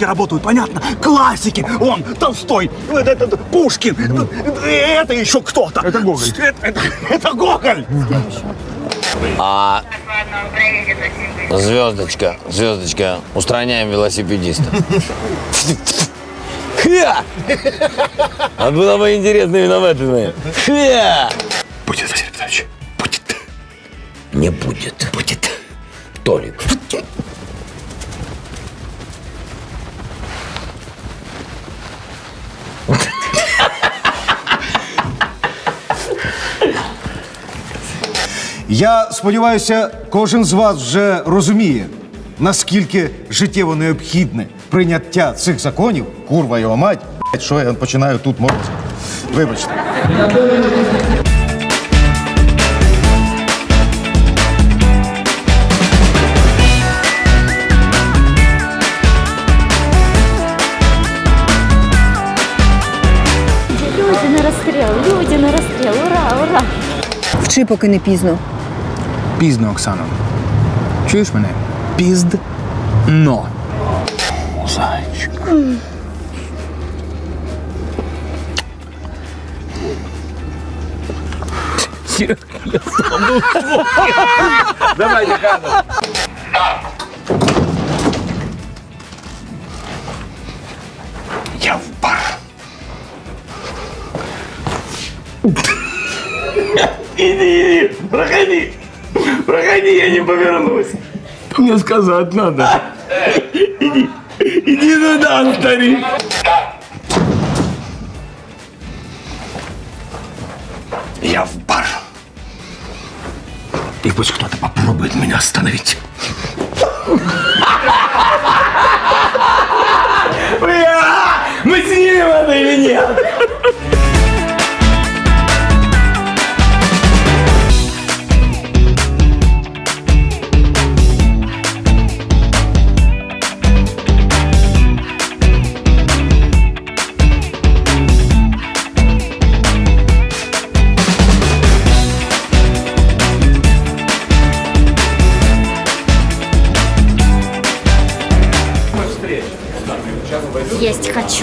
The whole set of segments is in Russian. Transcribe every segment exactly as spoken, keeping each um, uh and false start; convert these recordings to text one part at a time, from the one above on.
работают, понятно? Классики. Он, Толстой, это, это, Пушкин, это, это еще кто-то. Это Гоголь. Это, это, это Гоголь. А звездочка, звездочка, устраняем велосипедиста. А было бы интересно именно в этом. Будет, Василий Петрович, будет. Не будет. Будет. Толик. Я сподіваюся, кожен з вас вже розуміє, наскільки життєво необхідне прийняття цих законів, курва його мать, що я починаю тут морозити. Вибачте. Люди на розстріл, люди на розстріл, ура, ура! Вчи, поки не пізно. Пізно, Оксано. Чуєш мене? Пізд-но. Зайчик. Давайте кадры. Я в бар. Иди, иди, проходи. Проходи, я не повернусь. Мне сказать надо. Иди, иди туда, старик. Я в бар. И пусть кто-то попробует меня остановить. Мы снимем это или нет? Есть хочу.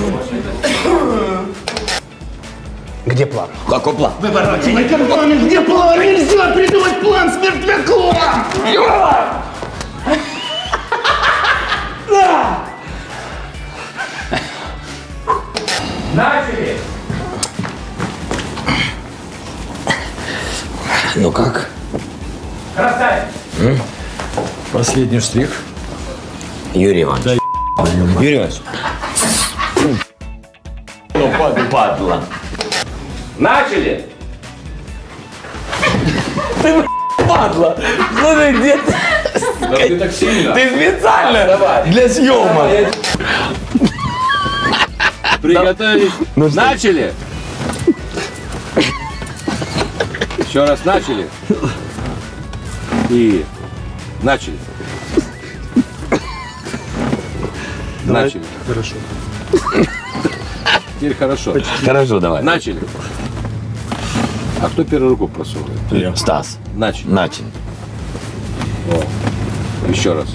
Где план? Какой план? Где план? Нельзя придумать план с мертвяком! Начали! Ну как? Красавец! Последний штрих. Юрий Иванович. Да, Юрий Иванович. Ну, падла. Начали! Ты, падла! Слушай, где ты? Да ты так сильно. Ты специально А, давай. для съема. Приготовились. Начали! Еще раз начали. И начали. Начали. Хорошо. Теперь хорошо. Хорошо, давай. Начали. А кто первую руку просовывает? Стас. Начали. Начали. О. Еще раз.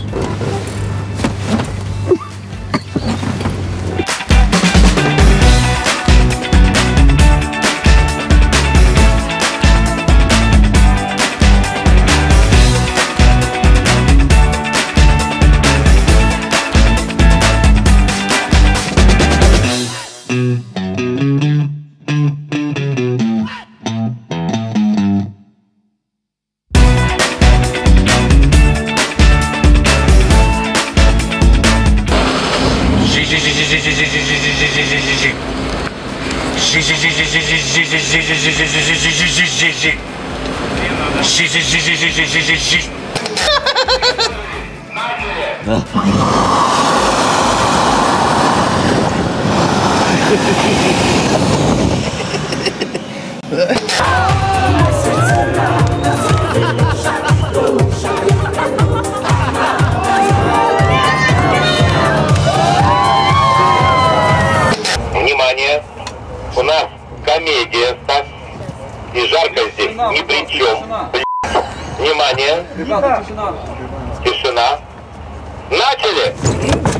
Внимание! У нас комедия, Стас. И жарко здесь ни при чем. Внимание! Тишина! Начали!